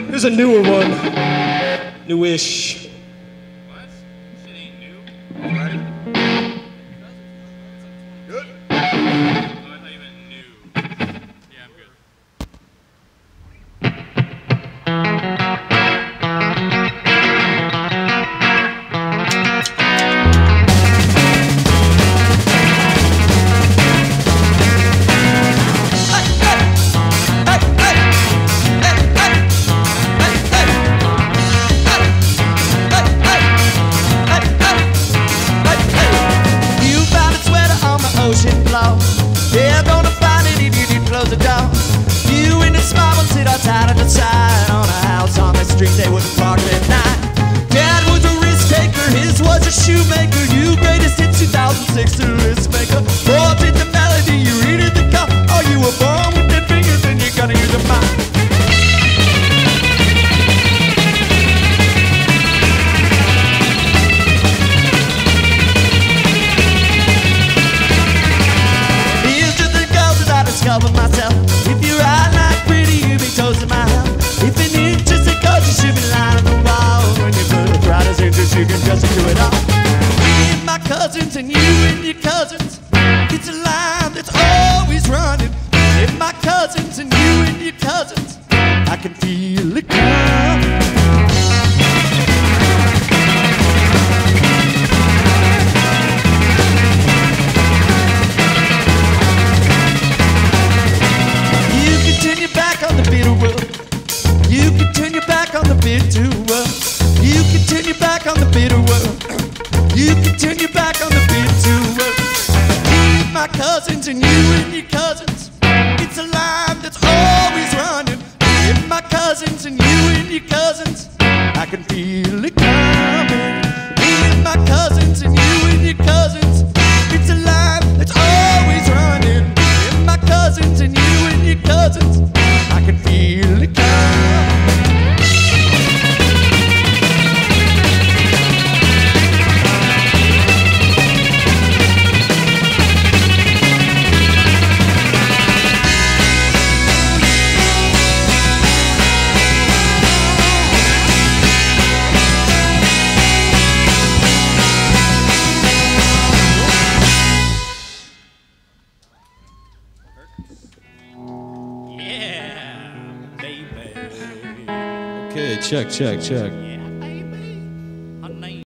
Here's a newer one. Newish. What? Shit ain't new. Alright. Good. Oh, I thought you meant new. Yeah, I'm good. Ocean floor. Yeah, gonna find it if you do close the door. You and the small one sit outside on the side on a house on the street they wouldn't park at night. Dad was a risk taker, his was a shoemaker. You greatest hit 2006 to risk maker. Boy, did the melody, you read it the cup. Oh, you were born with 10 fingers and you gotta use a mouth. Discover myself. If you're out like pretty, you be toasting my health. If an interested coach, you should be lying on the wall. When you put a crowd as interest, you can just do it all. Me and my cousins and you and your cousins, it's a line that's always running. Me and my cousins and you and your cousins, I can feel it coming. You can turn your back on the bitter world. You can turn your back on the bitter world. You can turn your back on the bitter world. Me and my cousins and you and your cousins, it's a line that's always running. Me and my cousins and you and your cousins, I can feel it coming. Me and my cousins and you and your cousins, it's a line that's always running. Me and my cousins and you and your cousins, I can feel it coming. Okay, check.